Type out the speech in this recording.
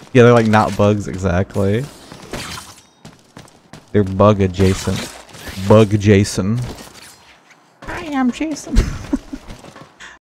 Yeah, they're like not bugs exactly. They're bug adjacent. Bug Jason. Hi, I'm Jason.